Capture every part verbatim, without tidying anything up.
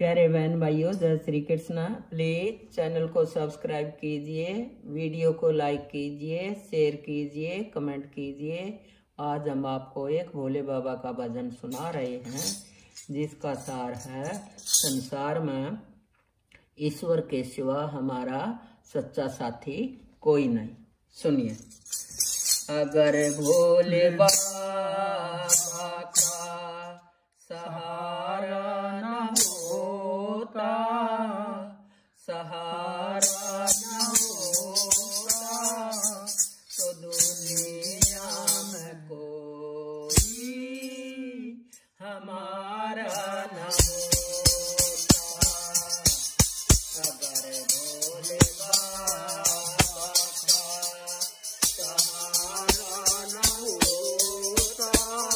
प्यारे बहन भाइयों, जय श्री कृष्णा। प्लीज चैनल को सब्सक्राइब कीजिए, वीडियो को लाइक कीजिए, शेयर कीजिए, कमेंट कीजिए। आज हम आपको एक भोले बाबा का भजन सुना रहे हैं जिसका सार है, संसार में ईश्वर के सिवा हमारा सच्चा साथी कोई नहीं। सुनिए। अगर भोले बाबा का सहारा न होता, सहारा न होता तो दुनिया में कोई हमारा न होता। अगर भोले बाबा का सहारा न होता,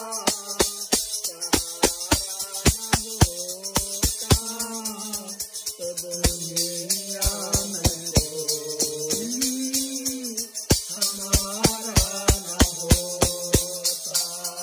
तो दुनिया में कोई हमारा न होता।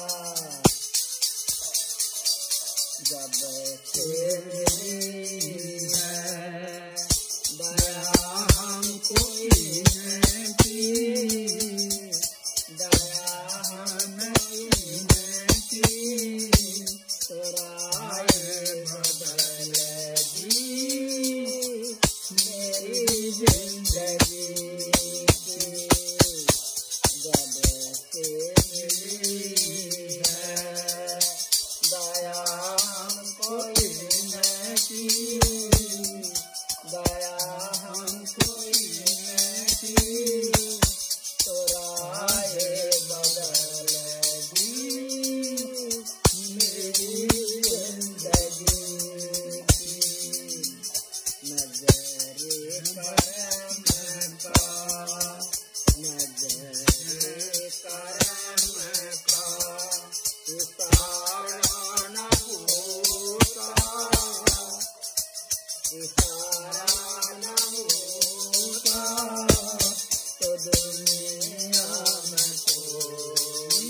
जब से मिली है दया हमको इन्हें की, दया हमें इन्हें की, तो राय बदल दी मेरी जिंदगी की। जब से मिली है दया हमको इन्हें की, दया हमको इन्हें की, तो राय बदल दी मेरी जिंदगी की। नजरे करम का, नजरे करम का इशारा न होता, इशारा न होता तो दुनिया में कोई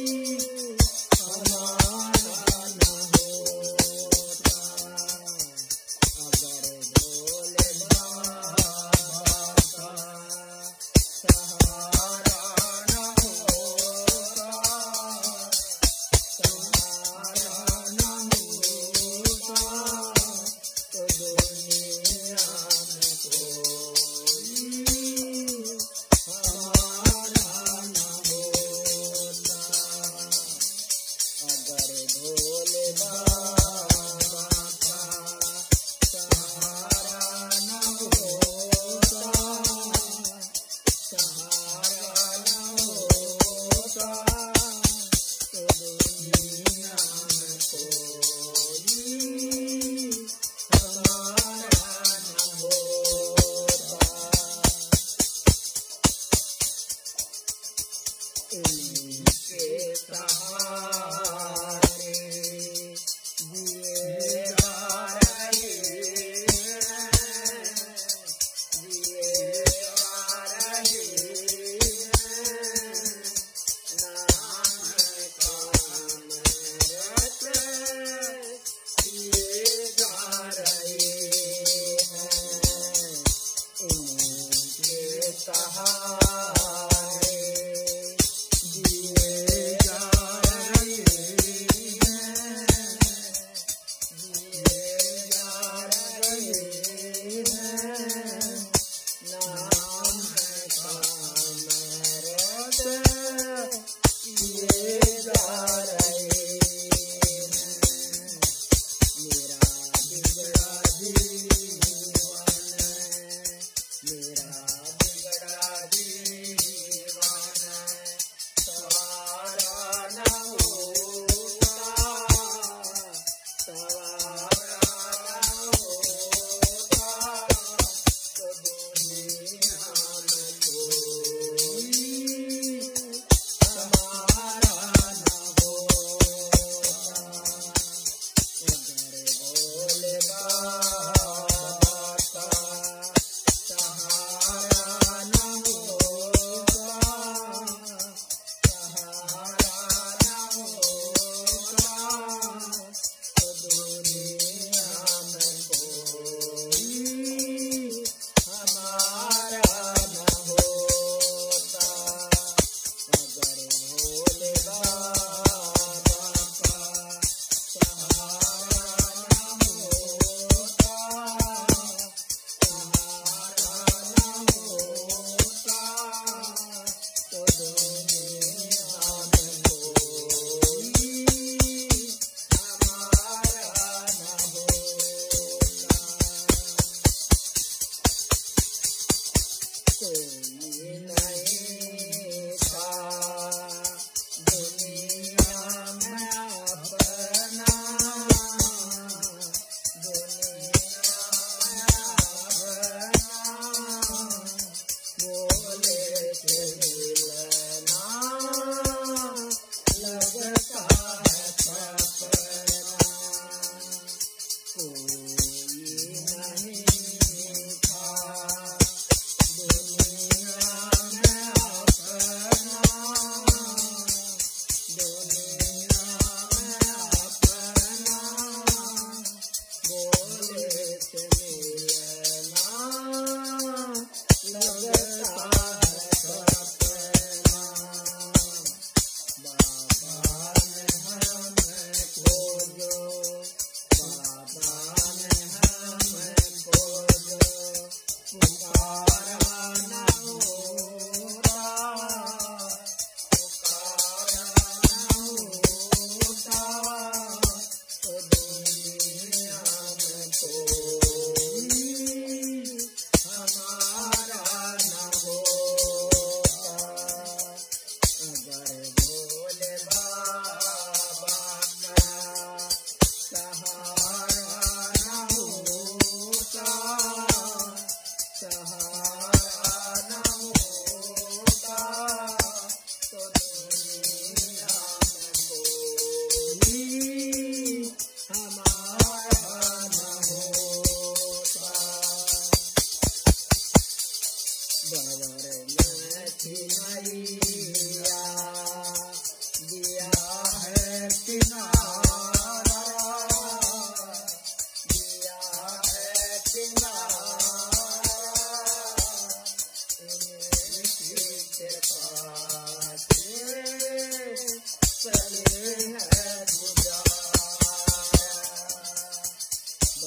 हमारा न होता। अगर भोले बाबा का सहारा न होता, सहारा न होता तो दुनिया में कोई हमारा न होता। अगर भोले बाबा का सहारा न होता, सहारा न होता तो दुनिया में कोई हमारा न होता। इनके सहारे जिए जा रहे हैं, जिए जा रहे हैं। नाम काम रत जिए जा रहे हैं। इनके सहारे जिए जा रहे हैं, जिए जा रहे हैं। नाम है काम रत जिए जा रहे हैं। मेरा बिगड़ा जीवन, मेरा बिगड़ा जीवन सवारा न होता, सवारा न होता तो दुनिया में कोई हमारा न होता। अगर भोले बाबा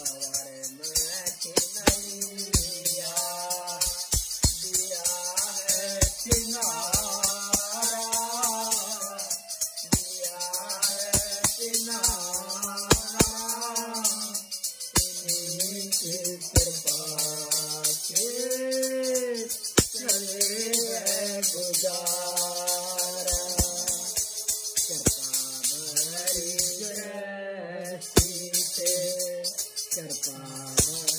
कृपा